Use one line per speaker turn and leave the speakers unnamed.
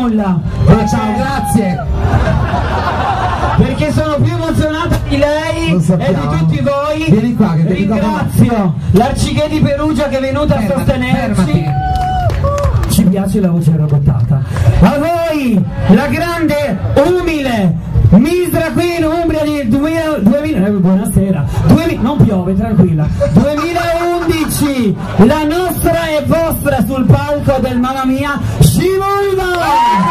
nulla.
Ciao, grazie.
Perché sono più emozionata di lei e di tutti voi.
Vieni qua, che
ringrazio l'Arciché di Perugia che è venuta a sostenerci. Ci piace la voce robottata. A voi la grande, umile Miss Drag Queen Umbria di 2000 buonasera. Non piove, tranquilla. 2011, la nostra e vostra sul palco del Mamma Mia, Shimulva!